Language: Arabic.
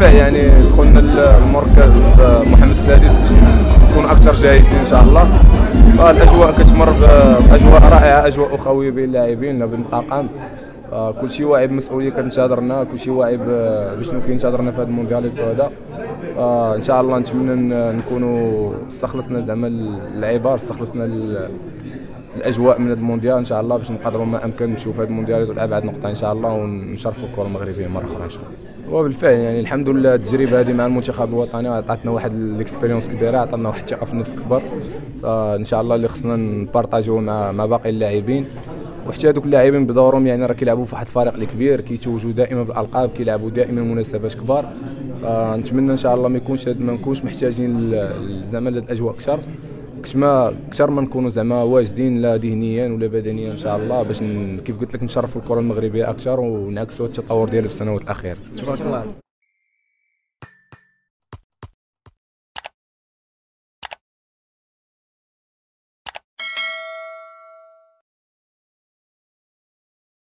وبالفعل يعني دخلنا المركز محمد السادس باش نكون اكثر جاهزين ان شاء الله. فالاجواء كتمر باجواء رائعه، اجواء اخويه بين اللاعبين بين الطاقم. كلشي واعي بمسؤوليه كتنتظرنا، كلشي واعي بشنو كينتظرنا في هذا الموندياليت هذا. ان شاء الله نتمنى نكونوا استخلصنا زعما اللعيبه، استخلصنا الاجواء من هذا المونديال ان شاء الله باش نقدروا ما امكن نشوف هذا المونديال لابعد نقطه ان شاء الله ونشرفوا الكره المغربيه مره اخرى ان شاء الله. وبالفعل يعني الحمد لله التجربه هذه مع المنتخب الوطني عطاتنا واحد الاكسبيريونس كبيره، عطاتنا واحد الثقه في النفس كبر. فان شاء الله اللي خصنا نبارطاجيو مع باقي اللاعبين، وحتى هذوك اللاعبين بدورهم يعني راه كيلعبوا في واحد الفريق اللي كبير، كيتوجوا دائما بالالقاب، كيلعبوا دائما مناسبات كبار. فنتمنى ان شاء الله ما نكونش محتاجين زعما الاجواء اكثر ما نكونوا زعما واجدين لا ذهنيا ولا بدنيا ان شاء الله باش كيف قلت لك نشرفوا الكره المغربيه اكثر ونعكسوا التطور ديالها في السنوات الاخيره. تبارك الله.